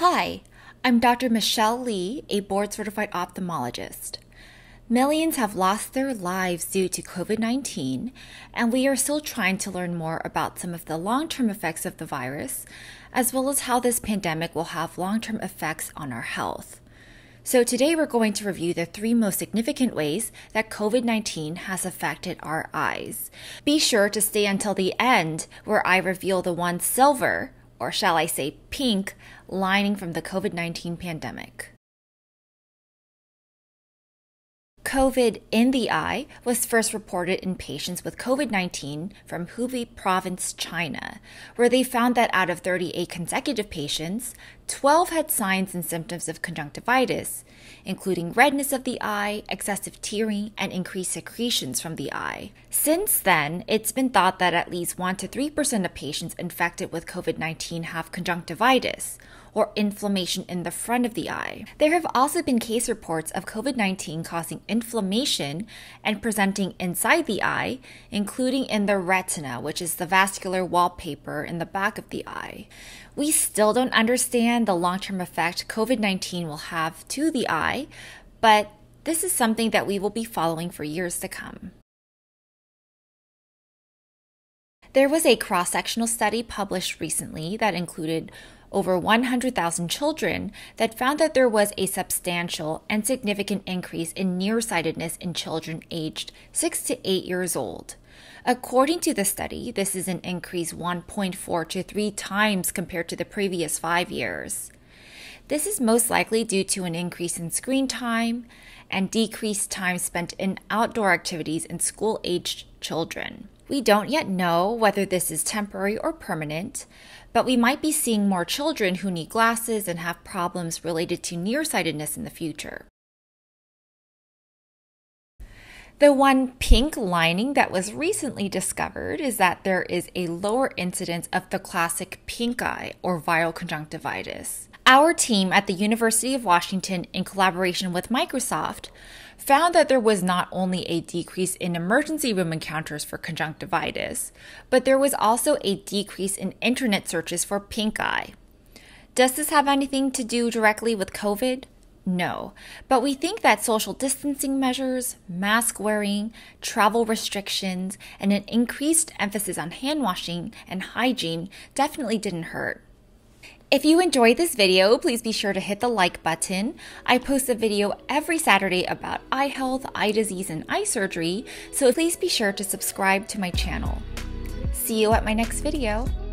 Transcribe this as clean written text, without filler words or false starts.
Hi, I'm Dr. Michelle Lee, a board-certified ophthalmologist. Millions have lost their lives due to COVID-19, and we are still trying to learn more about some of the long-term effects of the virus, as well as how this pandemic will have long-term effects on our health. So today we're going to review the 3 most significant ways that COVID-19 has affected our eyes. Be sure to stay until the end, where I reveal the one silver, or shall I say pink, lining from the COVID-19 pandemic. COVID in the eye was first reported in patients with COVID-19 from Hubei province, China, where they found that out of 38 consecutive patients, 12 had signs and symptoms of conjunctivitis, including redness of the eye, excessive tearing, and increased secretions from the eye. Since then, it's been thought that at least 1 to 3% of patients infected with COVID-19 have conjunctivitis, or inflammation in the front of the eye. There have also been case reports of COVID-19 causing inflammation and presenting inside the eye, including in the retina, which is the vascular wallpaper in the back of the eye. We still don't understand the long-term effect COVID-19 will have to the eye, but this is something that we will be following for years to come. There was a cross-sectional study published recently that included over 100,000 children that found that there was a substantial and significant increase in nearsightedness in children aged 6 to 8 years old. According to the study, this is an increase 1.4 to 3 times compared to the previous 5 years. This is most likely due to an increase in screen time and decreased time spent in outdoor activities in school-aged children. We don't yet know whether this is temporary or permanent, but we might be seeing more children who need glasses and have problems related to nearsightedness in the future. The one pink lining that was recently discovered is that there is a lower incidence of the classic pink eye or viral conjunctivitis. Our team at the University of Washington, in collaboration with Microsoft, found that there was not only a decrease in emergency room encounters for conjunctivitis, but there was also a decrease in internet searches for pink eye. Does this have anything to do directly with COVID? No, but we think that social distancing measures, mask wearing, travel restrictions, and an increased emphasis on hand washing and hygiene definitely didn't hurt. If you enjoyed this video, please be sure to hit the like button. I post a video every Saturday about eye health, eye disease, and eye surgery, so please be sure to subscribe to my channel. See you at my next video.